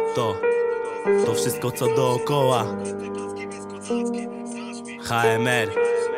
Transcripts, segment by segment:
To wszystko co dookoła. HMR.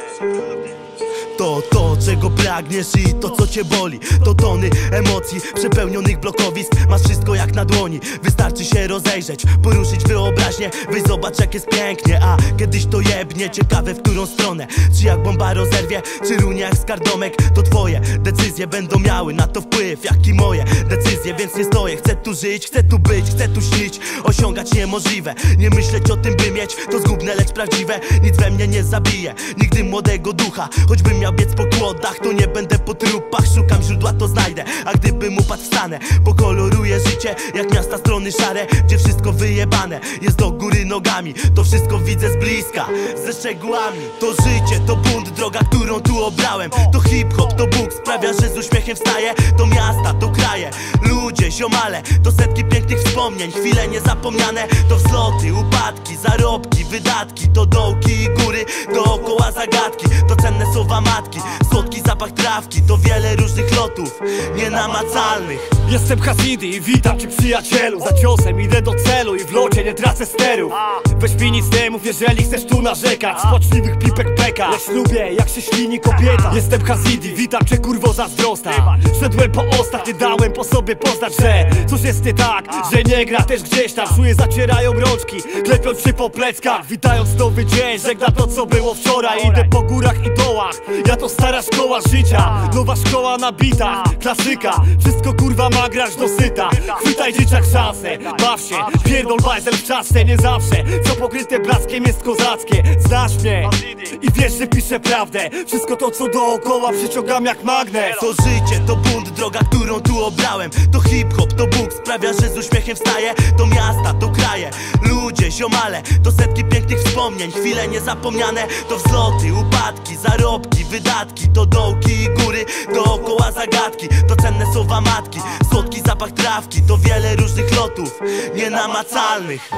To, czego pragniesz i to, co cię boli. To tony emocji przepełnionych blokowisk. Masz wszystko jak na dłoni. Wystarczy się rozejrzeć, poruszyć wyobraźnię. Weź zobacz jak jest pięknie, a kiedyś to jebnie. Ciekawe w którą stronę. Czy jak bomba rozerwie, czy runie jak skardomek. To twoje decyzje będą miały na to wpływ, jak i moje decyzje, więc nie stoję. Chcę tu żyć, chcę tu być, chcę tu śnić. Osiągać niemożliwe, nie myśleć o tym by mieć. To zgubne, lecz prawdziwe. Nic we mnie nie zabije, nigdy młodego ducha. Choćbym miał biec po kłodach, to nie będę po trupach. Szukam źródła, to znajdę, a gdybym upadł, wstanę. Pokoloruję życie jak miasta strony szare, gdzie wszystko wyjebane jest do góry nogami. To wszystko widzę z bliska, ze szczegółami. To życie, to bunt, droga, którą tu obrałem. To hip-hop, to Bóg sprawia, że z uśmiechem wstaję. To miasta, to kraje, ludzie, ziomale. To setki pięknych wspomnień, chwile niezapomniane. To wzloty, upadki, zarobki, wydatki. To dołki i góry, dookoła zagadki. To cenne słowa matki, słodki zapach trawki. To wiele różnych lotów, nienamacalnych. Jestem Hasidy i witam cię, przyjacielu. Za ciosem idę do celu i w locie nie tracę sterów. Weź mi nic nie mów, jeżeli chcesz tu narzekać. Z poczliwych pipek beka, lecz lubię jak się ślini kobieta. Jestem Hasidy, witam cię, kurwo zazdrosna. Szedłem po ostach, nie dałem po sobie poznać, że coś jest nie tak, że nie gra też gdzieś tam. Czuję, zacierają rączki, klepiąc się po pleckach. Witając nowy dzień, żegnam to co było wczoraj. Idę po górach i dołach, ja to stara szkoła życia. Nowa szkoła na bitach, klasyka. Wszystko kurwa ma grać do syta. Chwytaj dzieciak szansę, baw się. Pierdol bajzel w czasce, nie zawsze co pokryte blaskiem jest kozackie. Znasz mnie i wiesz, że piszę prawdę. Wszystko to co dookoła przyciągam jak magnes. To życie, to bunt, droga, którą tu obrałem. To hip-hop, to Bóg sprawia, że z uśmiechem wstaję. To miasta, to kraje, ludzie, ziomale. To setki pięknych wspomnień, chwile niezapomniane. To wzloty, upadki, zarobki, wydatki. To dołki i góry, dookoła zagadki. To cenne słowa matki, słodki zapach trawki. To wiele różnych lotów, nienamacalnych.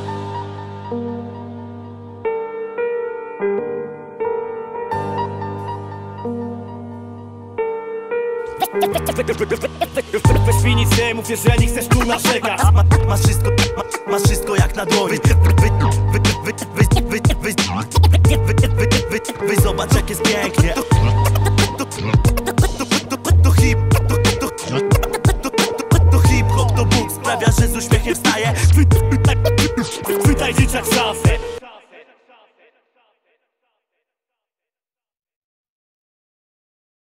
Weź mi nic nie mów, jeżeli chcesz tu narzekać. Masz wszystko jak na dłoni. Wy zobacz jak jest pięknie.